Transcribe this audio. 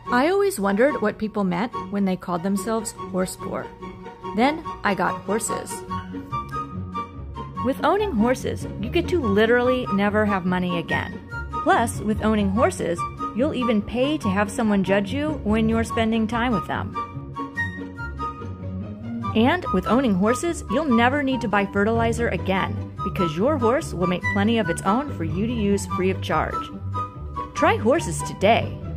I always wondered what people meant when they called themselves horse poor. Then I got horses. With owning horses, you get to literally never have money again. Plus, with owning horses, you'll even pay to have someone judge you when you're spending time with them. And with owning horses, you'll never need to buy fertilizer again because your horse will make plenty of its own for you to use free of charge. Try horses today.